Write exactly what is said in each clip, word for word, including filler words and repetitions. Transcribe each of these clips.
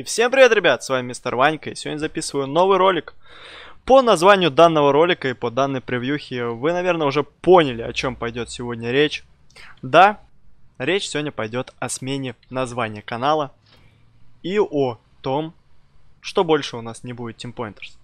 И всем привет, ребят, с вами Мистер Ванька, и сегодня записываю новый ролик. По названию данного ролика и по данной превьюхе вы, наверное, уже поняли, о чем пойдет сегодня речь. Да, речь сегодня пойдет о смене названия канала и о том, что больше у нас не будет Team Pointers.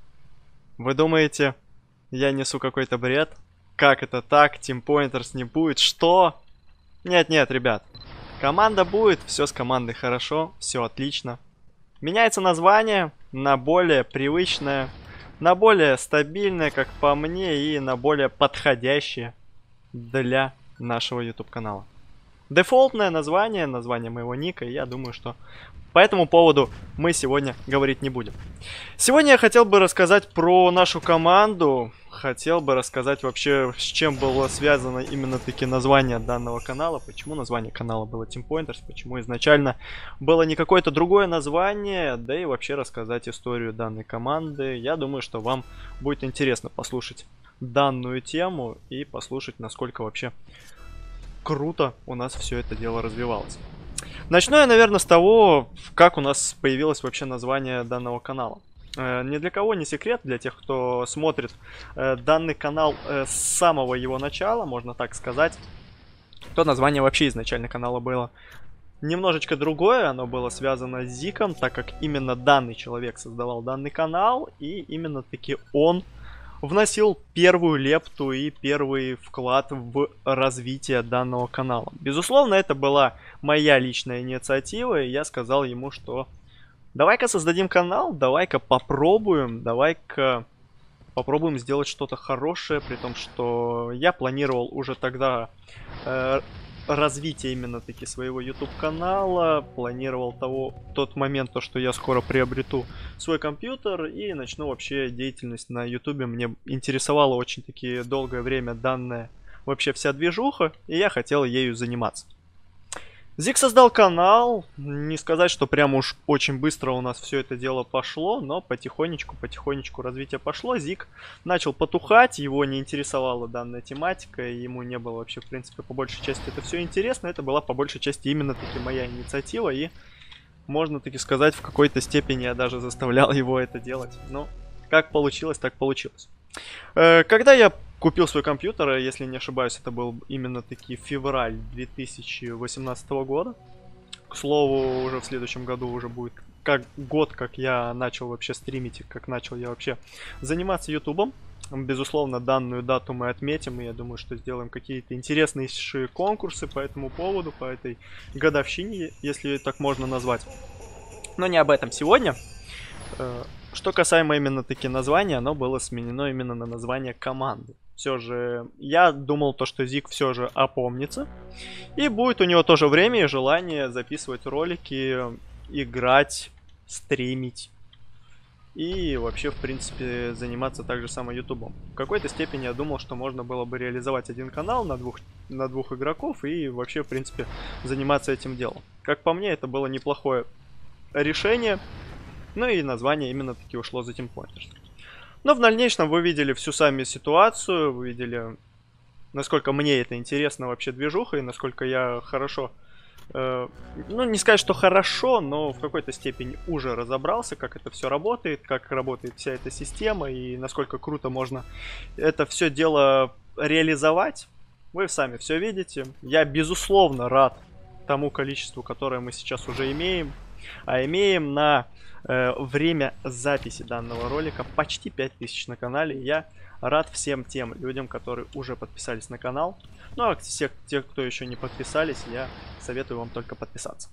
Вы думаете, я несу какой-то бред? Как это так? Team Pointers не будет? Что? Нет-нет, ребят. Команда будет, все с командой хорошо, все отлично. Меняется название на более привычное, на более стабильное, как по мне, и на более подходящее для нашего YouTube канала. Дефолтное название, название моего ника, и я думаю, что по этому поводу мы сегодня говорить не будем. Сегодня я хотел бы рассказать про нашу команду. Хотел бы рассказать вообще, с чем было связано именно таки название данного канала. Почему название канала было Team Pointers, почему изначально было не какое-то другое название. Да и вообще рассказать историю данной команды. Я думаю, что вам будет интересно послушать данную тему и послушать, насколько вообще круто у нас все это дело развивалось. Начну я, наверное, с того, как у нас появилось вообще название данного канала. Э, ни для кого не секрет, для тех, кто смотрит э, данный канал э, с самого его начала, можно так сказать, то название вообще изначально канала было немножечко другое. Оно было связано с Зиком, так как именно данный человек создавал данный канал, и именно таки он вносил первую лепту и первый вклад в развитие данного канала. Безусловно, это была моя личная инициатива, и я сказал ему, что давай-ка создадим канал, давай-ка попробуем, давай-ка попробуем сделать что-то хорошее, при том, что я планировал уже тогда э, развитие именно таки своего YouTube канала, планировал того, тот момент, то, что я скоро приобрету свой компьютер и начну вообще деятельность на YouTube. Мне интересовала очень таки долгое время данная вообще вся движуха, и я хотел ею заниматься. Зик создал канал, не сказать, что прям уж очень быстро у нас все это дело пошло, но потихонечку, потихонечку развитие пошло. Зик начал потухать, его не интересовала данная тематика, ему не было вообще, в принципе, по большей части это все интересно. Это была по большей части именно таки моя инициатива, и можно таки сказать, в какой-то степени я даже заставлял его это делать. Но как получилось, так получилось. Когда я купил свой компьютер, если не ошибаюсь, это был именно таки февраль две тысячи восемнадцатого года. К слову, уже в следующем году уже будет как год, как я начал вообще стримить, и как начал я вообще заниматься ютубом. Безусловно, данную дату мы отметим, и я думаю, что сделаем какие-то интересные конкурсы по этому поводу, по этой годовщине, если так можно назвать. Но не об этом сегодня. Что касаемо именно таки названия, оно было сменено именно на название команды. Все же, я думал то, что Зик все же опомнится. И будет у него тоже время и желание записывать ролики, играть, стримить. И вообще, в принципе, заниматься также самым ютубом. В какой-то степени я думал, что можно было бы реализовать один канал на двух, на двух игроков и вообще, в принципе, заниматься этим делом. Как по мне, это было неплохое решение. Ну и название именно таки ушло за Team Pointers. Но в дальнейшем вы видели всю сами ситуацию, вы видели, насколько мне это интересно вообще движуха, и насколько я хорошо, э, ну не сказать, что хорошо, но в какой-то степени уже разобрался, как это все работает, как работает вся эта система, и насколько круто можно это все дело реализовать. Вы сами все видите. Я безусловно рад тому количеству, которое мы сейчас уже имеем. А имеем на э, время записи данного ролика почти пять тысяч на канале. Я рад всем тем людям, которые уже подписались на канал. Ну а всех тех, кто еще не подписались, я советую вам только подписаться.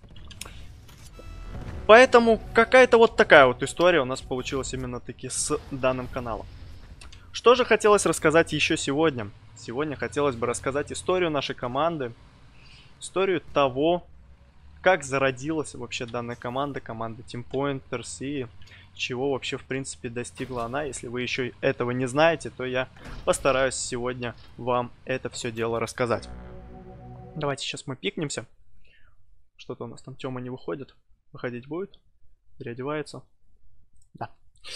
Поэтому какая-то вот такая вот история у нас получилась именно таки с данным каналом. Что же хотелось рассказать еще сегодня? Сегодня хотелось бы рассказать историю нашей команды. Историю того, как зародилась вообще данная команда, команда Team Pointers, и чего вообще в принципе достигла она. Если вы еще этого не знаете, то я постараюсь сегодня вам это все дело рассказать. Давайте сейчас мы пикнемся. Что-то у нас там Тёма не выходит. Выходить будет. Переодевается. Да.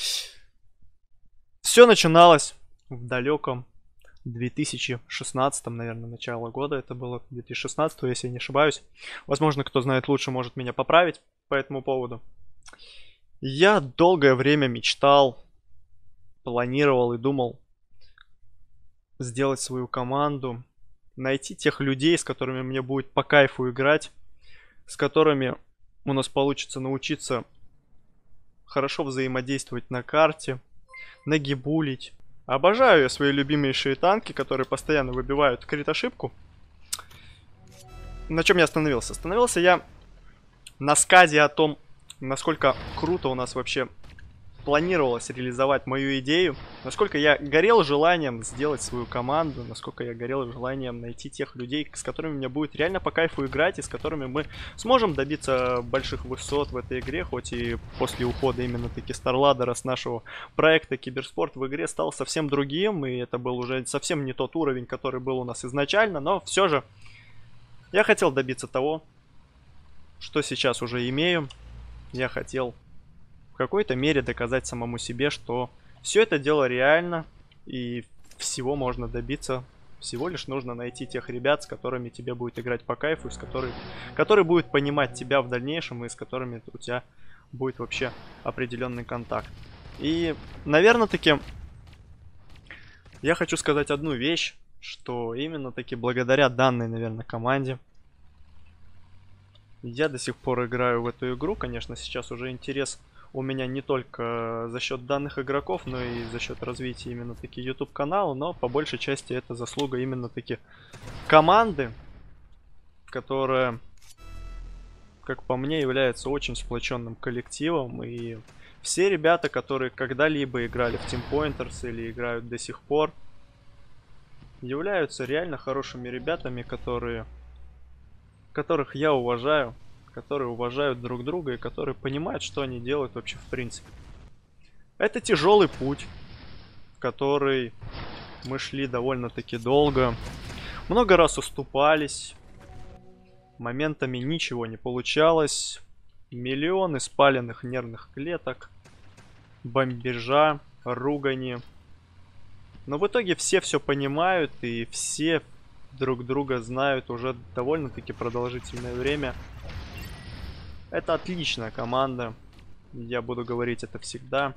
Все начиналось в далеком две тысячи шестнадцатом, наверное, начало года. Это было две тысячи шестнадцатый, если я не ошибаюсь. Возможно, кто знает лучше, может меня поправить по этому поводу. Я долгое время мечтал, планировал и думал сделать свою команду, найти тех людей, с которыми мне будет по кайфу играть, с которыми у нас получится научиться хорошо взаимодействовать на карте, нагибулить. Обожаю я свои любимейшие танки, которые постоянно выбивают крит-ошибку. На чем я остановился? Остановился я на сказе о том, насколько круто у нас вообще планировалось реализовать мою идею, насколько я горел желанием сделать свою команду, насколько я горел желанием найти тех людей, с которыми мне будет реально по кайфу играть, и с которыми мы сможем добиться больших высот в этой игре, хоть и после ухода именно таки Старладдера с нашего проекта Киберспорт в игре стал совсем другим, и это был уже совсем не тот уровень, который был у нас изначально, но все же я хотел добиться того, что сейчас уже имею. Я хотел в какой-то мере доказать самому себе, что все это дело реально, и всего можно добиться. Всего лишь нужно найти тех ребят, с которыми тебе будет играть по кайфу, с которыми, которые будут понимать тебя в дальнейшем, и с которыми у тебя будет вообще определенный контакт. И, наверное, таки я хочу сказать одну вещь, что именно таки благодаря данной, наверное, команде я до сих пор играю в эту игру. Конечно, сейчас уже интерес у меня не только за счет данных игроков, но и за счет развития именно таки YouTube канала, но по большей части это заслуга именно таки команды, которая, как по мне, является очень сплоченным коллективом. И все ребята, которые когда-либо играли в Team Pointers или играют до сих пор, являются реально хорошими ребятами, которые, которых я уважаю, которые уважают друг друга и которые понимают, что они делают вообще в принципе. Это тяжелый путь, который мы шли довольно-таки долго. Много раз уступались. Моментами ничего не получалось. Миллионы спаленных нервных клеток. Бомбежа, ругани. Но в итоге все все понимают и все друг друга знают уже довольно-таки продолжительное время. Это отличная команда. Я буду говорить это всегда.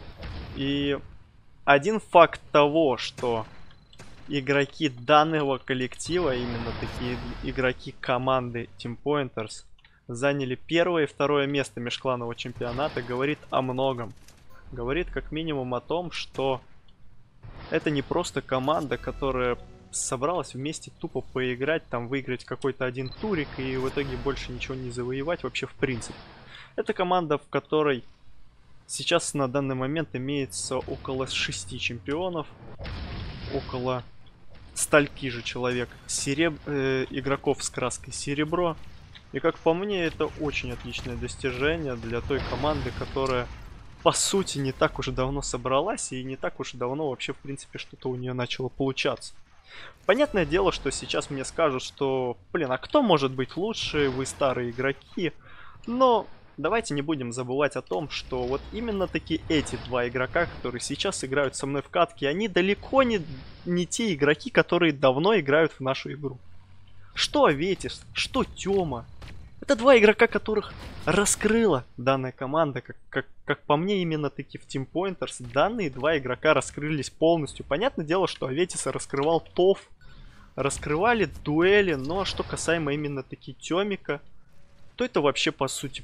И один факт того, что игроки данного коллектива, именно такие игроки команды Team Pointers, заняли первое и второе место межкланового чемпионата, говорит о многом. Говорит как минимум о том, что это не просто команда, которая собралась вместе тупо поиграть, там выиграть какой-то один турик и в итоге больше ничего не завоевать вообще в принципе. Это команда, в которой сейчас на данный момент имеется около шести чемпионов, около стольки же человек сереб... э, игроков с краской серебро. И как по мне, это очень отличное достижение для той команды, которая по сути не так уж давно собралась и не так уж давно вообще в принципе что-то у нее начало получаться. Понятное дело, что сейчас мне скажут, что, блин, а кто может быть лучше, вы старые игроки. Но давайте не будем забывать о том, что вот именно таки эти два игрока, которые сейчас играют со мной в катке, они далеко не, не те игроки, которые давно играют в нашу игру. Что Аветис, что Тёма. Это два игрока, которых раскрыла данная команда. Как, как, как по мне, именно таки в Team Pointers данные два игрока раскрылись полностью. Понятное дело, что Аветиса раскрывал ТОВ, раскрывали дуэли, но что касаемо именно таки Тёмика, то это вообще по сути,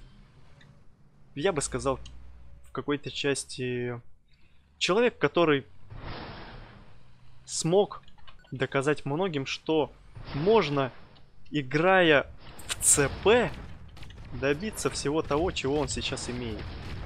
я бы сказал, в какой-то части человек, который смог доказать многим, что можно, играя в ЦП, добиться всего того, чего он сейчас имеет.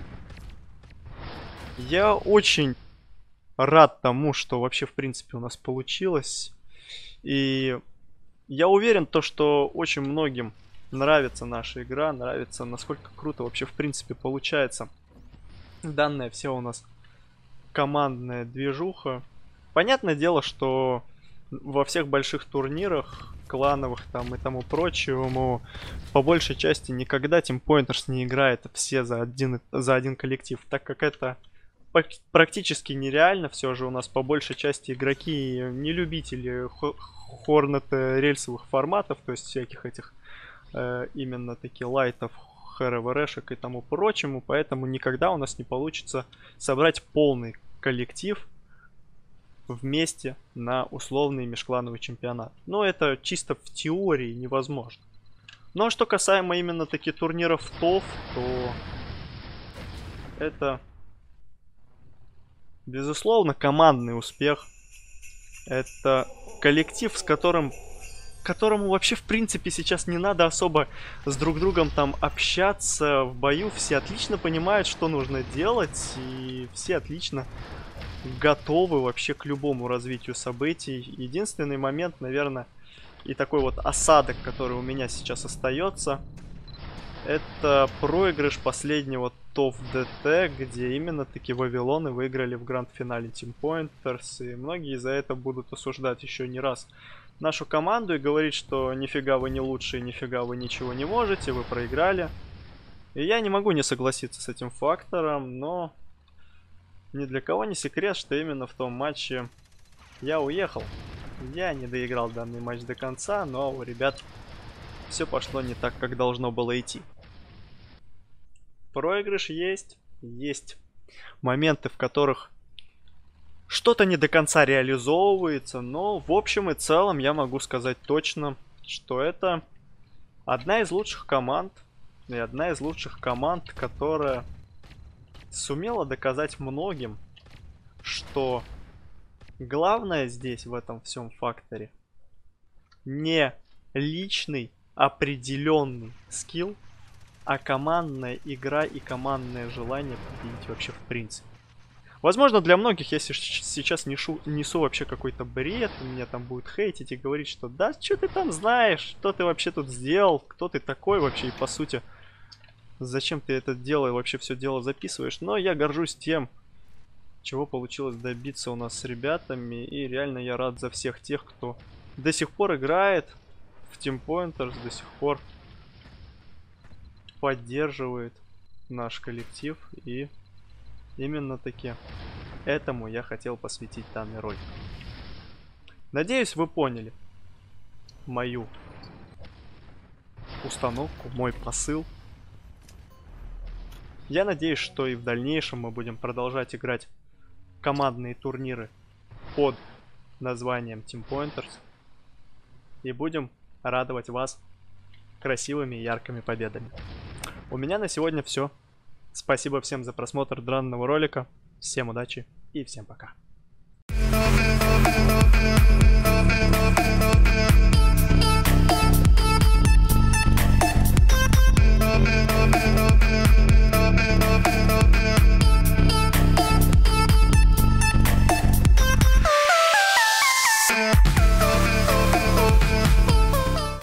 Я очень рад тому, что вообще в принципе у нас получилось. И я уверен, то, что очень многим нравится наша игра, нравится, насколько круто вообще в принципе получается данная вся у нас командная движуха. Понятное дело, что во всех больших турнирах, клановых там и тому прочему, по большей части никогда Team Pointers не играет все за один, за один коллектив, так как это практически нереально. Все же у нас по большей части игроки не любители хорнета рельсовых форматов, то есть всяких этих э, именно таки лайтов, ХРВРшек и тому прочему, поэтому никогда у нас не получится собрать полный коллектив вместе на условный межклановый чемпионат. Но это чисто в теории невозможно. Ну а что касаемо именно таких турниров ТОВ, то это, безусловно, командный успех. Это коллектив, с которым, которому вообще в принципе сейчас не надо особо с друг другом там общаться в бою. Все отлично понимают, что нужно делать, и все отлично готовы вообще к любому развитию событий. Единственный момент, наверное, и такой вот осадок, который у меня сейчас остается, это проигрыш последнего ТОВ ДТ, где именно таки Вавилоны выиграли в гранд-финале Team Pointers, и многие за это будут осуждать еще не раз нашу команду и говорить, что нифига вы не лучше, нифига вы ничего не можете, вы проиграли. И я не могу не согласиться с этим фактором, но ни для кого не секрет, что именно в том матче я уехал. Я не доиграл данный матч до конца, но у ребят все пошло не так, как должно было идти. Проигрыш есть, есть моменты, в которых что-то не до конца реализовывается, но в общем и целом я могу сказать точно, что это одна из лучших команд, и одна из лучших команд, которая сумела доказать многим, что главное здесь, в этом всем факторе, не личный определенный скилл, а командная игра и командное желание победить вообще в принципе. Возможно, для многих я сейчас нешу, несу вообще какой-то бред, меня там будет хейтить и говорить, что да, что ты там знаешь, что ты вообще тут сделал, кто ты такой вообще, и по сути, зачем ты это дело и вообще все дело записываешь. Но я горжусь тем, чего получилось добиться у нас с ребятами, и реально я рад за всех тех, кто до сих пор играет в Team Pointers, до сих пор поддерживает наш коллектив, и именно таки этому я хотел посвятить данный ролик. Надеюсь, вы поняли мою установку, мой посыл. Я надеюсь, что и в дальнейшем мы будем продолжать играть командные турниры под названием Team Pointers и будем радовать вас красивыми и яркими победами. У меня на сегодня все. Спасибо всем за просмотр данного ролика. Всем удачи и всем пока.